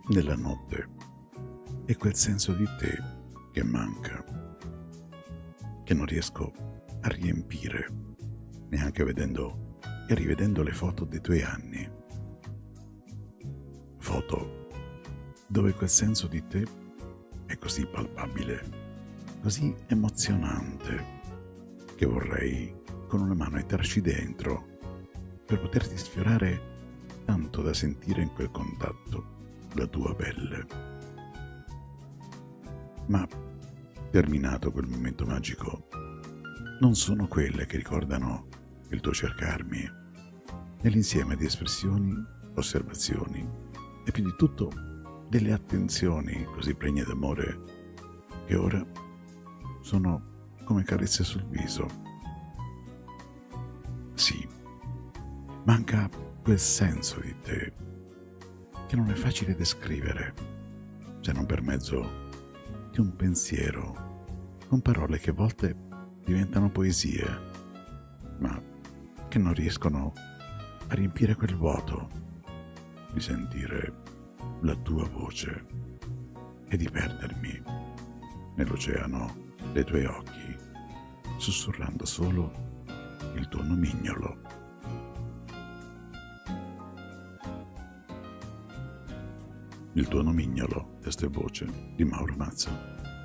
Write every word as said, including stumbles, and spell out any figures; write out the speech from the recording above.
nella notte è quel senso di te che manca, che non riesco a riempire neanche vedendo e rivedendo le foto dei tuoi anni. Foto dove quel senso di te è così palpabile, così emozionante, che vorrei con una mano entrarci dentro per poterti sfiorare tanto da sentire in quel contatto la tua pelle. Ma terminato quel momento magico, non sono quelle che ricordano il tuo cercarmi, nell'insieme di espressioni, osservazioni e più di tutto delle attenzioni così pregne d'amore che ora sono come carezze sul viso. Sì, manca quel senso di te che non è facile descrivere, se non per mezzo di un pensiero, con parole che a volte diventano poesie, ma che non riescono a riempire quel vuoto di sentire la tua voce e di perdermi nell'oceano dei tuoi occhi, sussurrando solo il tuo nomignolo. Il tuo nomignolo, testo e voce di Mauro Mazza.